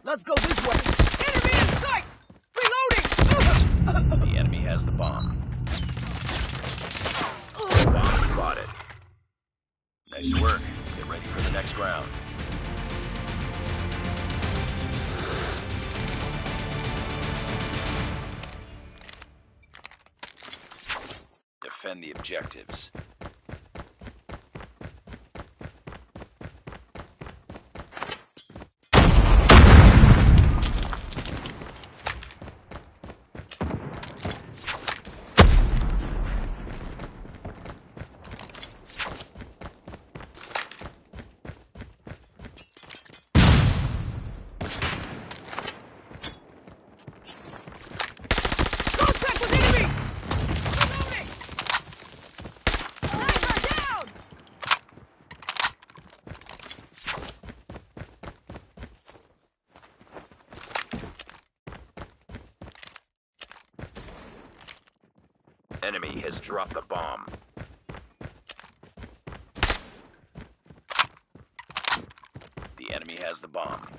Let's go this way. Enemy in sight! Reloading! The enemy has the bomb. Bomb spotted. Nice work. Get ready for the next round. Defend the objectives. Contact with enemy! Reloading! Sniper down! Enemy has dropped the bomb. The enemy has the bomb.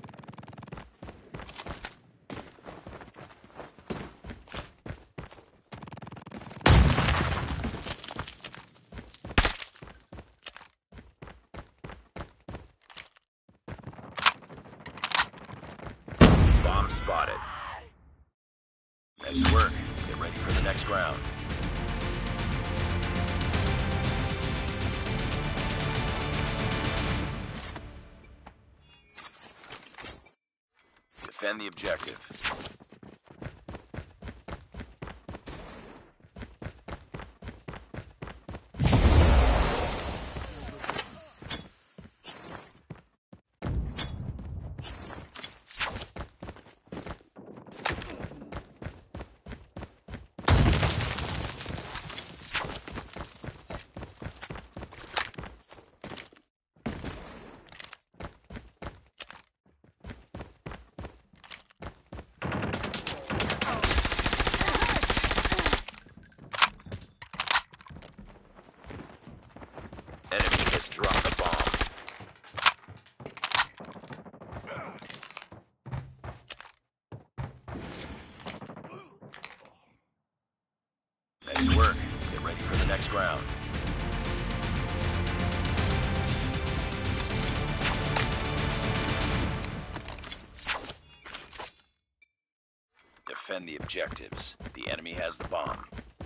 Bomb spotted. Nice work. Get ready for the next round. Defend the objective. Enemy has dropped the bomb. Nice work. Get ready for the next round. Defend the objectives. The enemy has the bomb.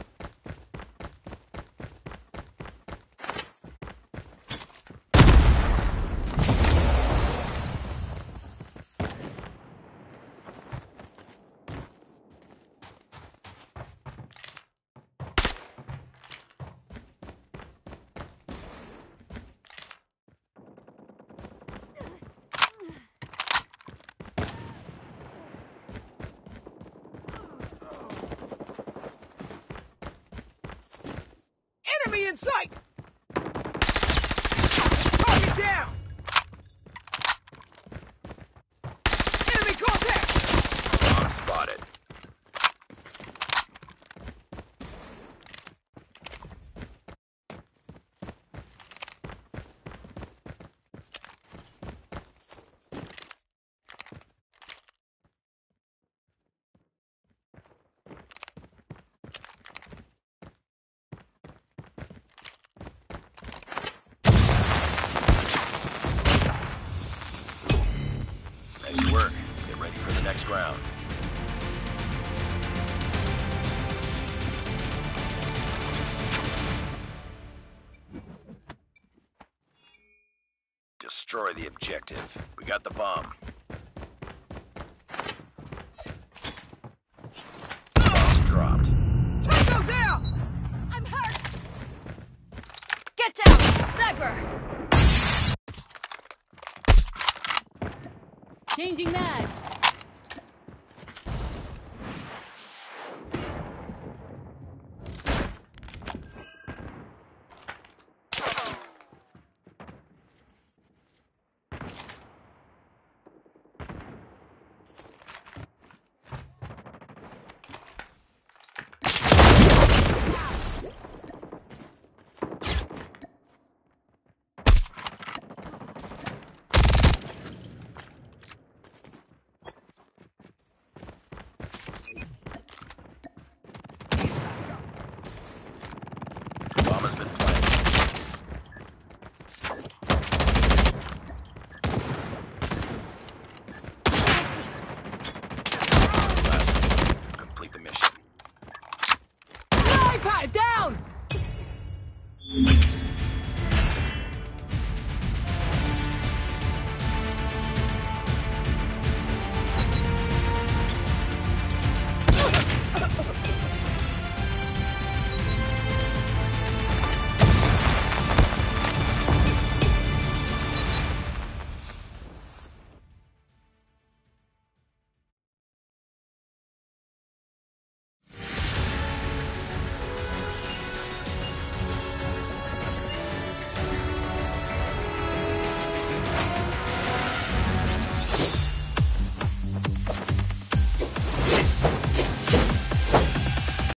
Enemy in sight! Target down! Enemy contact! Bomb spotted. Nice work. Get ready for the next round. Destroy the objective. We got the bomb. Bomb's dropped. Tango down! I'm hurt! Get down! Sniper! Changing mag!